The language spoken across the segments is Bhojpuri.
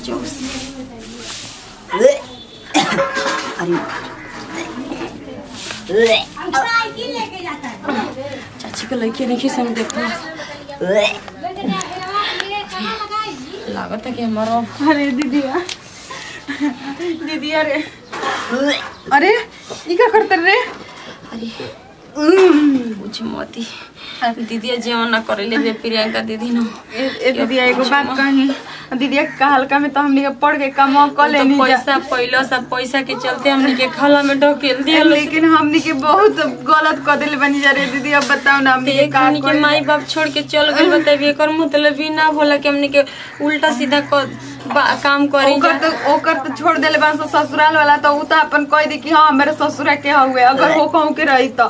जोश। चाची को लड़की नहीं संग देखो लागत है कि हमारा। अरे दीदिया दीदिया रे अरे ये क्या करते रे? अरे कुछ मती दीदिया जेवन ना करे ले प्रियंका दीदी न ए दीदिया एगो बात कही दीदिया का हल्का में तो हमनी के पढ़ के काम कर लेनी पैसा पहले सब पैसा के चलते हमनी के खाला में ढकेल दिया लेकिन हमनी के बहुत गलत कर दिल बनी जा रे दीदी। अब बताओ ना हमनी के माई बाप छोड़ के चल गए बताइए एकर मतलब ही ना बोला कि हमनी के उल्टा सीधा काम करी ओकर तो छोड़ देले बा ससुराल वाला तो उ तो अपन कह दी कि हां मेरे ससुरा के हुए अगर वो कहूं के रही तो।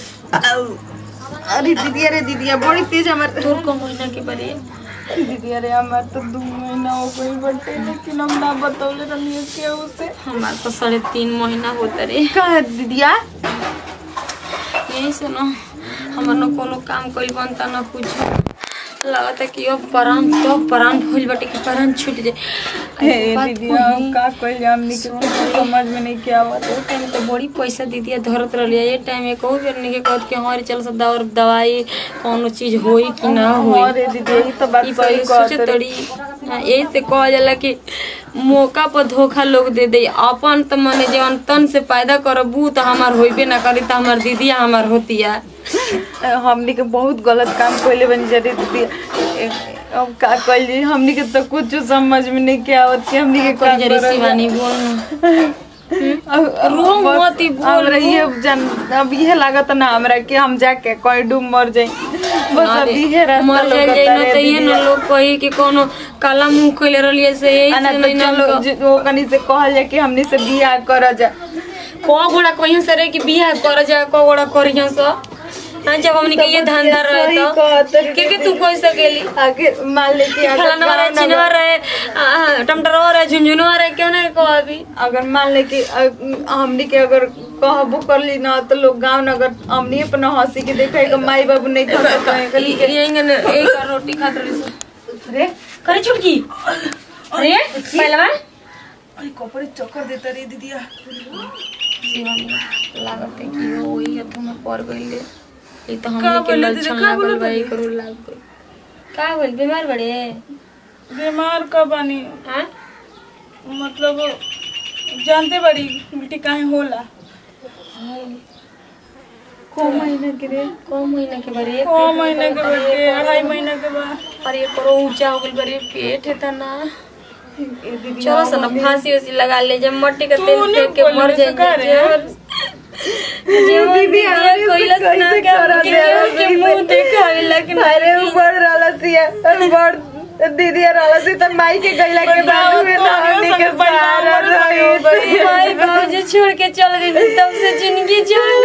अरे दीदिया बड़ी तेज हमार तोर को महीना के बरे दीदी अरे हमार तो 2 महीना हो गई बटे लेकिन हम ना बतौले रही के उसे। हमार तो 3.5 महीना होता रे। का दीदिया यही सुनो हमार न कोनो काम कइल बनता न कुछ लगता कि अब परान भइल बटे कि परान छूट जाए। दीदिया का कइल हमनी के समझ में नहीं के आवत। ओ टाइम तो बड़ी पैसा दीदिया धरत रहलिया ये टाइम में कहू बेर नहीं के कहत कि हमारे चल सब दवाई कोनो चीज होई कि ना होई। अरे दीदी ई तो बात सही कहत तड़ी यही से कह जाला कि मौका पर धोखा लोग दे दे अपन त मने जवन तन से पैदा करबू त हमार होइबे ना करी त हमार दीदिया हमार होतिया। हमनी के बहुत गलत काम कइले बन जा रे दीदी। अब का कइली हमनी के तो कुछ समझ में नहीं के आवत कि हमनी के का जरी शिवानी बोल रो मती बोल ये अब ये लागत ना हमरा कि हम जाके कोई डूब मर जाई बस अब ये रास्ता मर जाई न त ये न लोग कही कि कोनो काला मुंह कइले रहलिए से यही से नहीं चलो वो कनी से कहल जा कि हमनी से बियाह कर जा को गोड़ा कहियो से रे कि बियाह कर जा को गोड़ा करियो से जब हमनी के ये धंधा रहे तो के तू कोई सकेली आगे मान ले कि अगर फलाना चिनवा रहे टमटरवा रहे झुंझुनवा रहे क्यों ना को अभी अगर मान ले कि हमनी के अगर कहबो करली ना तो लोग गांव नगर हमनी अपना हंसी के देखे के माई बाबू नहीं खा सकते एक रोटी खात रही रे करे छुटकी अरे पहलवा अरे कपड़े चक्कर देता रे दीदिया लागत है कि ओही तुम पर गइले ई तो हमनी के लक्षण लागल बा करू लाग गई का होल बीमार बड़े बीमार का बानी हां मतलब जानते बड़ी बेटी काहे होला को महीने के रे को महीना के बड़े को महीने के बड़े 2.5 महीना के बाद अरे करो ऊंचा हो गइल बड़े पेट है त ना चलो सना फांसी उसी लगा ले जब मट्टी का तेल फेंक के मर जाए दीदी कोइलस ना के मुंह देखावे लेकिन अरे ऊपर रलसिया ऊपर दीदी रलसी त माई के गइला के बाद में ना हमनी के सहारा रही माई बाबू छोड़ के चल गई तब से जिंदगी जान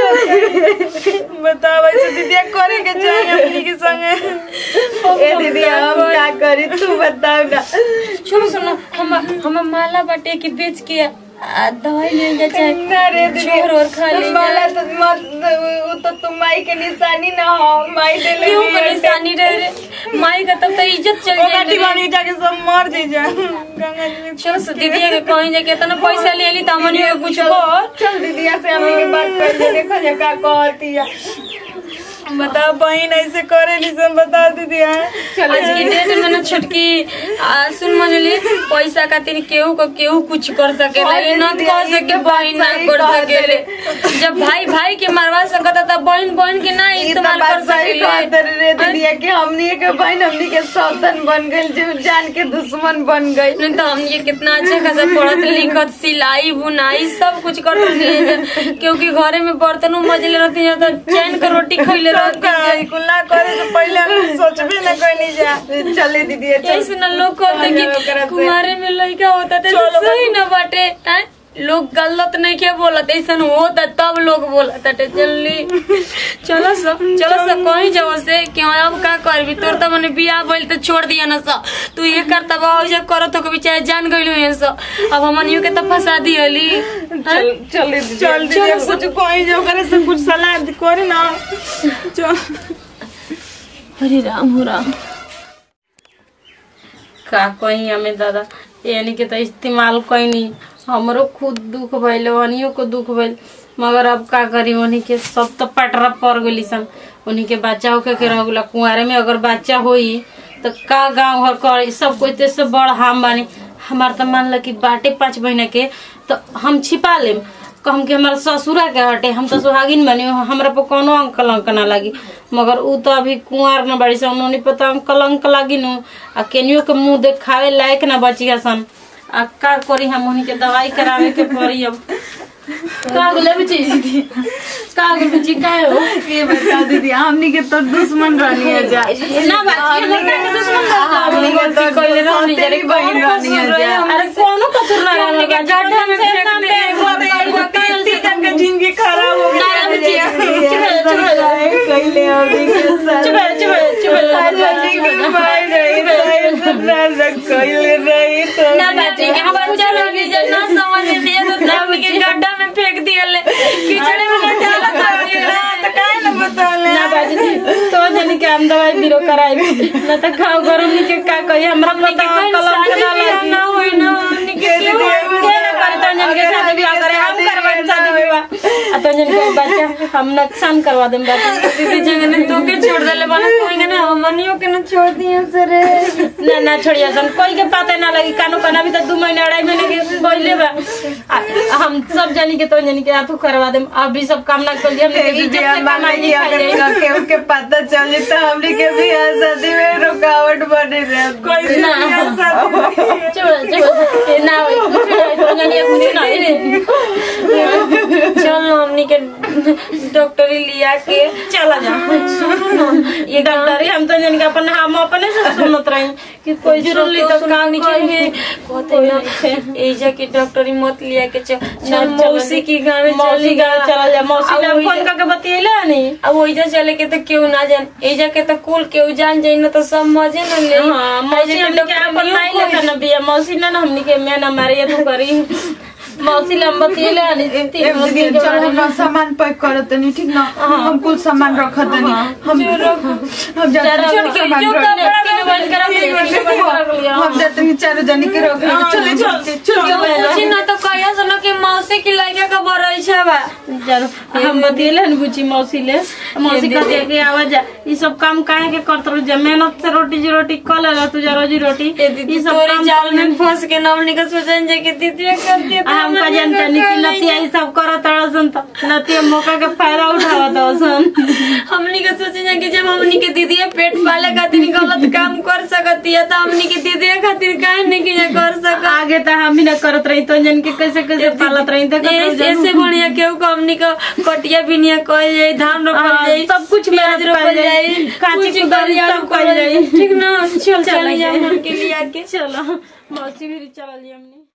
बताओ ऐसे दीदी करे के जाए हमनी के संगे ए दीदी हम क्या करी तू बताओ ना। सुनो हम माला बाटे की बेच के दवाई ले जा रे छोर और खा ले माला तो मत तो तुम माई के निशानी ना हो माई दे ले क्यों के निशानी रे माई का तब तो इज्जत चल जाए दीवानी जाके सब मर दे जा गंगा जी चल दीदी के कहीं जाके इतना पैसा ले ली त हमनी के कुछ कर चल दीदिया से हमनी के बात कर ले देखो जे का कहती है बताओ बहन ऐसे करे ली बता दीदी आज की डेट में ना छुटकी सुन मजली पैसा खातिर केहू कुछ कर सकेला ये न कह सके बहन ना कर सकेले जब भाई के मारवा सकता तब बहन के ना इस्तेमाल कर सकेले रे दीदी के हमनी के बहन हमनी के सौतन बन गइल जो जान के दुश्मन बन गई नहीं तो हम ये कितना अच्छा खासा पढ़त लिखत सिलाई बुनाई सब कुछ करते थे क्योंकि घरे में बर्तनों मजले रहती है तो चैन का रोटी खइले कुल्ला करे तो पहले सोचबे न करनी जा चले दीदी ऐसे न लोग कहते कि कुमारे में लड़का होता था सही न बाटे लोग गलत नहीं क्या बोलत ऐसा होता तब लोग बोलत जल्दी चलो सब कहीं जाओ से क्यों अब का करबी तोर तो मने बियाह भइल तो छोड़ दिया ना सब तू ये करता बाबू करत हो बेचारे जान गइल है सब अब हमनियो के तो फंसा दियली चल कुछ कहीं जाओ करे से कुछ सलाह करे ना चल हरे राम हो राम का कहीं हमें दादा यानी कि तो इस्तेमाल कैनी हमरो खुद दुख भइल वनियो को दुख भइल मगर अब का करी उन्हीं के सब तो पटरा पड़ गई सन उन्हीं के बच्चा होके के रह गला कुंवारे में अगर बच्चा होई तो का गाँव घर कर सब कोई ते से बड़ हम बानी हमार तो मान ल कि बाटे 5 महीना के तो हम छिपा लेम कहम कि हमारा ससुरा के हटे हम तो सुहागिन बनी हमरा पर कोनो अंक ना लगी मगर उ तो अभी कुंवार न बड़ी सन उन्होंने पता अंक लगी नु आ केनियो के मुंह देखावे लायक ना बची सन आ का करी हम उन्हीं के दवाई करावे के पड़ी अब का बोले बची का बची का हो ये बता दीदी हमनी के तो दुश्मन रहनी है जा ना बात ये दुश्मन हमनी के तो कोई रहनी जरी बहन रहनी है जा अरे कोनो कसूर ना रहने का गड्ढा में फेंक दे का जिंदगी खराब हो गई कहले अभी के साथ चुप मार रही सपना रख कहले रही तो ना बाजी के बच्चा लोग जब ना समझ लिए तो तब के गड्ढा में फेंक दियले कीचड़ में न डाला तो काहे न बताले ना बाजी तो जनी के हम दवाई बिरो कराई ना तो खाओ गरम नी के का कही हमरा पता कलम के डाला ना होई ना निके करता जन के शादी ब्याह करे हम करवाए शादी विवाह आ तो जन के बच्चा हम नुकसान करवा देम बात दीदी जगह तो के छोड़ देले बना कोई ना हमनियो के न छोड़ दिए सरे ना छोड़िया सन कोई के पता ना लगी कानो कना भी तो 2 महीने 2.5 महीने के बोले बा हम सब जानी के तो जानी के आथू करवा देम अभी सब काम ना कर दिया हमने इज्जत से कमाई अगर के पता चले तो हमनी के भी शादी में रुकावट बने रहे कोई ना ना तो जानी कुछ ना चल हमनी के डॉक्टरी लिया के चला जा सुनो ना ये डॉक्टरी हम तो जानी के अपन हम अपने से सुनत रही कि कोई जरूरी तो काम नहीं चाहिए कहते ना एजा के डॉक्टरी मत लिया के चल मौसी की गांव मौसी गांव चला जा मौसी ने फोन करके बतियले नहीं अब ओइजा चले के तो क्यों ना जान एजा के तो कुल क्यों जान जाई ना तो सब मजे न ले हां मौसी हमने के अपन नहीं लेखा न बिया मौसी ने हमनी के मैं ना मारिए तो करी मौसी लंबा तेल चल हम सामान पैक करत नहीं ठीक ना हम कुल सामान रखत नहीं हम हम जाते हैं चारों जनी के रख चल ना तो कहिया सुनो कि मौसी की लइका का बरई छबा हम बतियले न बुची मौसी ले मौसी का दे के आवाज ई सब काम काहे के करत रह जा मेहनत से रोटी क लेला तू जा रोजी रोटी ई सब काम जाल में फंस के नाम निकल सोचन जे के दीदी कर दिए हम का जानता नहीं कि नतिया ई सब करत रहसन त नतिया मौका के फायदा उठावत हसन हमनी के सोचे कि जब हमनी के दीदी पेट पाले खातिर गलत काम कर सकती है तो हमनी के दीदी खातिर काहे नहीं कि कर सक आगे त हम ना करत रही तो जन के कैसे पालत रही त ऐसे बढ़िया केहू को हमनी का कटिया बिनिया कइल जाई धान रोपल जाई सब कुछ मेहनत रोपल जाई काची के दरिया रोपल जाई ठीक ना चल चल जा हमन के लिए आके चलो मौसी भी चल लिया हमने।